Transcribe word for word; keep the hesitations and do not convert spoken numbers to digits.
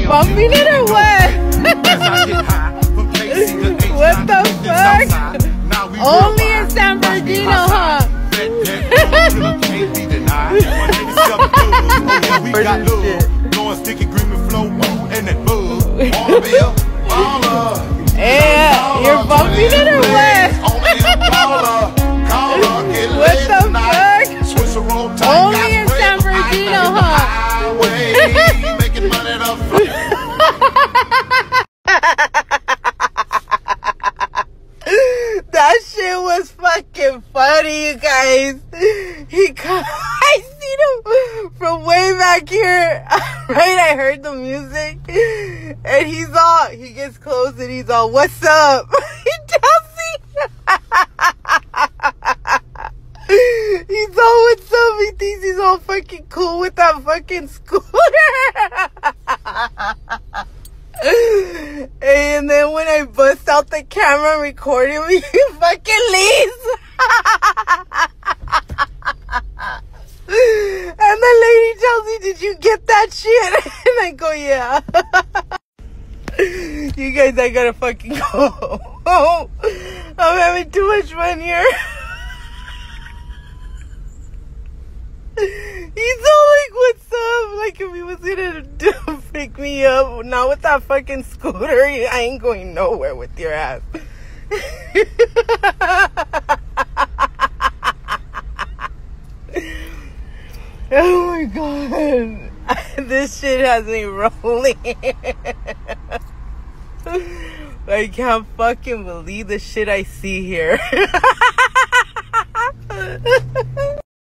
bumping it or what? What the fuck? Only in San Bernardino, huh? Hey, you're bumping it or what? What the fuck? Only in San Bernardino, huh? That shit was fucking funny, you guys. He come, I seen him from way back here. Right, I heard the music, and he's all, he gets close and he's all, "What's up?" He tells me, he's all, "What's up?" He thinks he's all fucking cool with that fucking scooter. And then when I bust out the camera and record him, he fucking leaves. And the lady tells me, "Did you get that shit?" And I go, "Yeah." You guys, I gotta fucking go. I'm having too much fun here. He's all like, "What's up?" Like if he was gonna do, pick me up. Not with that fucking scooter. I ain't going nowhere with your ass. Oh my god. This shit has me rolling. I can't fucking believe the shit I see here.